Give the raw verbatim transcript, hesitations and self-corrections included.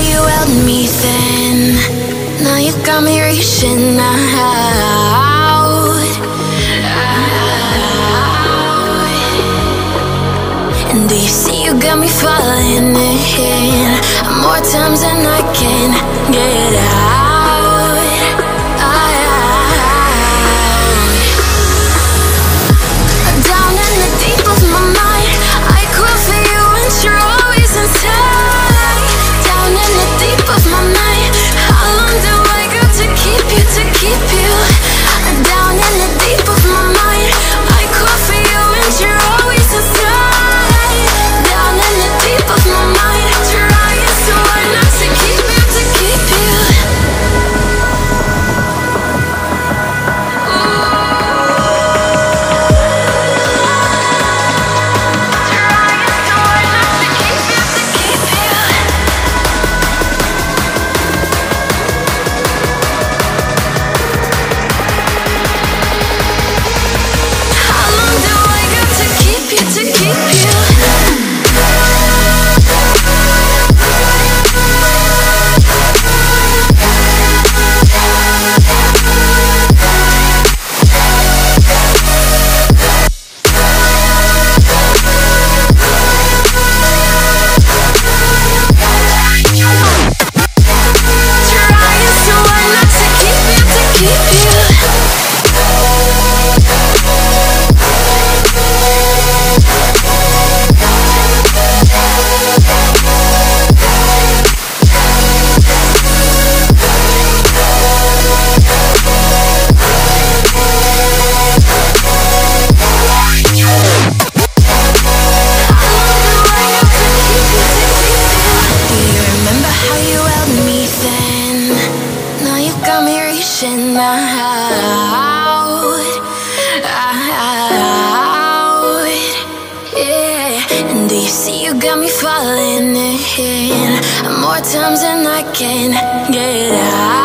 you held me then. Now you got me reaching out. And do you see you got me falling in more times than I can get out. Down in the deep of my mind, I call for you and you're always inside. Down in the deep of my mind, how long do I got to keep you, to keep you? Down in the deep of my mind, I call for you and you're always inside. Down in the deep of my mind, trying so hard not to keep you, to keep you. More times than I can get out.